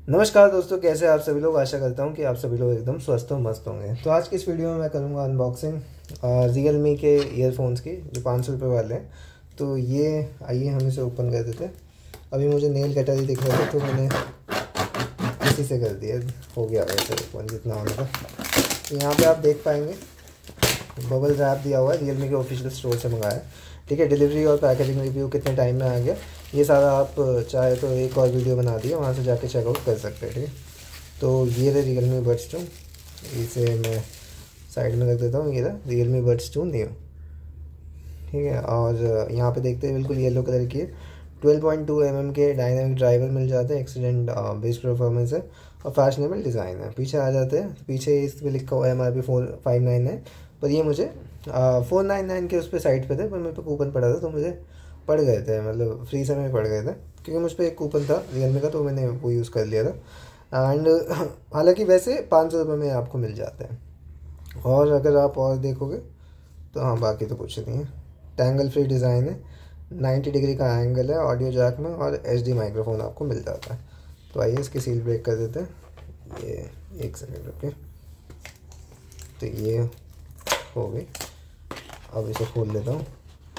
नमस्कार दोस्तों, कैसे आप सभी लोग। आशा करता हूँ कि आप सभी लोग एकदम स्वस्थ और मस्त होंगे। तो आज की इस वीडियो में मैं करूँगा अनबॉक्सिंग रियल मी के ईयरफोन्स की, जो 500 रुपये वाले हैं। तो ये आइए हम इसे ओपन कर देते हैं। अभी मुझे नेल कटर ही दिख रहा था तो मैंने इसी से कर दिया, हो गया वैसे फ़ोन जितना होने का। तो यहाँ पे आप देख पाएंगे बबल रैप दिया हुआ है, रियल मी के ऑफिशियल स्टोर से मंगाया है। ठीक है, डिलीवरी और पैकेजिंग रिव्यू कितने टाइम में आ गया ये सारा आप चाहे तो एक और वीडियो बना दिए, वहाँ से जाके चेकआउट कर सकते हैं। ठीक है, तो ये रहे रियल मी बड्स 2। इसे मैं साइड में रख देता हूँ। ये रहा रियल मी बड्स 2 न्यू। ठीक है, और यहाँ पे देखते हैं बिल्कुल येलो कलर की 12.2 mm के डायनामिक ड्राइवर मिल जाते हैं, एक्सीडेंट बेस्ड परफॉर्मेंस है और फैशनेबल डिज़ाइन है। पीछे आ जाते हैं, पीछे इस पर लिखा हुआ है MRP 4599, पर ये मुझे 499 के उस पर साइट पे थे, पर मेरे पे कूपन पड़ा था तो मुझे पड़ गए थे, मतलब फ्री से में पड़ गए थे, क्योंकि मुझ पर एक कूपन था रियलमी का तो मैंने वो यूज़ कर लिया था। एंड हालांकि वैसे 500 रुपये में आपको मिल जाते हैं। और अगर आप और देखोगे तो हाँ, बाकी तो कुछ नहीं है। टैंगल फ्री डिज़ाइन है, 90 डिग्री का एंगल है ऑडियो जैक में, और HD माइक्रोफोन आपको मिल जाता है। तो आइए इसकी सील ब्रेक कर देते हैं। ये एक सेकेंड रुकिए। तो ये हो गई, अब इसे खोल लेता हूँ।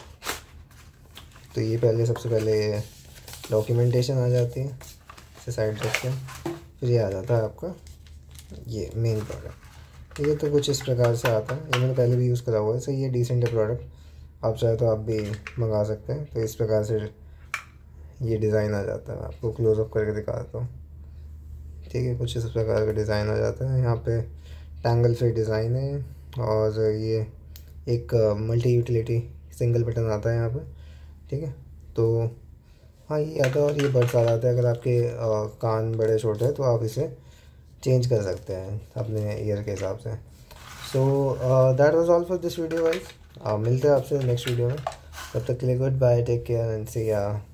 तो ये पहले सबसे पहले डॉक्यूमेंटेशन आ जाती है, इसे साइड रखते हैं। फिर ये आ जाता है आपका ये मेन प्रोडक्ट। ये तो कुछ इस प्रकार से आता है, ये मैंने पहले भी यूज़ करा हुआ है। सही है, डिसेंट है प्रोडक्ट। आप चाहे तो आप भी मंगा सकते हैं। तो इस प्रकार से ये डिज़ाइन आ जाता है। मैं आपको क्लोज़अप करके दिखा देता हूँ। ठीक है, कुछ इस प्रकार का डिज़ाइन आ जाता है। यहाँ पे टैंगल फ्री डिज़ाइन है, और ये एक मल्टी यूटिलिटी सिंगल बटन आता है यहाँ पे। ठीक है, तो हाँ ये आता है, और ये बड्स आ जाता है। अगर आपके कान बड़े छोटे हैं तो आप इसे चेंज कर सकते हैं अपने ईयर के हिसाब से। So that was all for this video guys. मिलते हैं आपसे नेक्स्ट वीडियो में। तब तक के लिए goodbye, take care and see या।